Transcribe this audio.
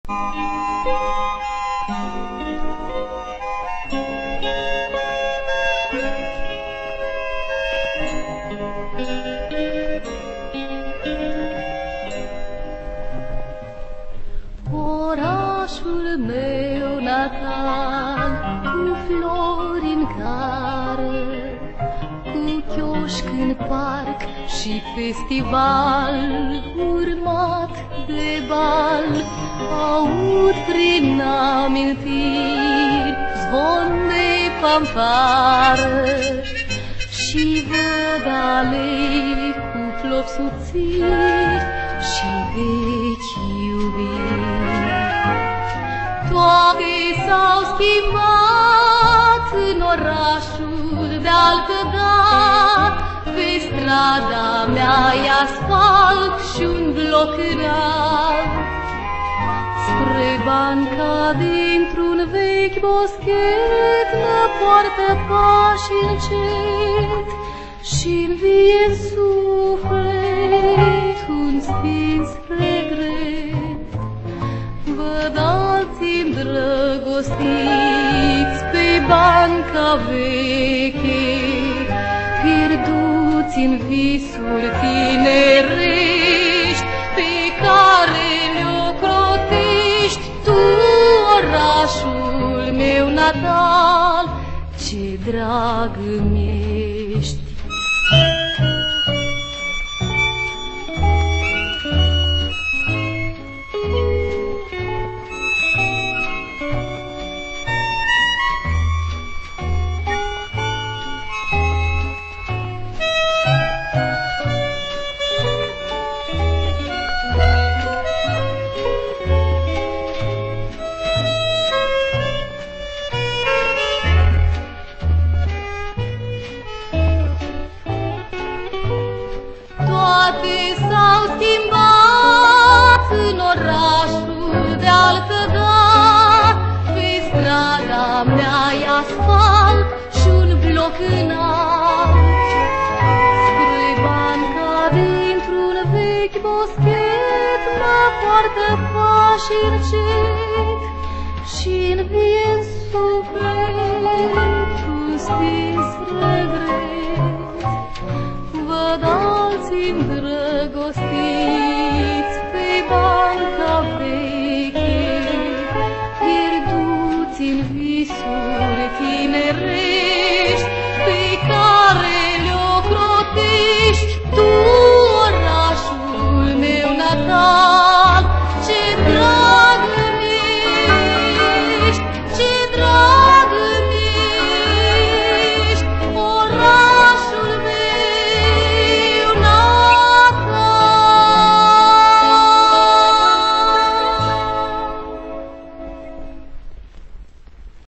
Orașul meu natal, cu flori în care, cu chioșc în parc și festival, urmat de bal, aud prin amintiri zvon de fanfară și văd alei cu flori subțiri și vechi iubiri. Toate s-au schimbat în orașul de altădat, pe strada mea e asfalt și un bloc înalt. Spre banca dintr-un vechi boschet mă poartă pașii încet și-mi vie în suflet un stins regret. Văd alții îndrăgostiți pe banca veche, pierduți în visuri tinerești pe care le-o crotești tu, orașul meu natal, ce drag îmi ești. Toate s-au schimbat în orașul de altădat, pe strada mea e asfalt și un bloc înalt. Spre banca dintr-un vechi boschet mă poartă pașii încet și-mi vie în suflet un stins regret.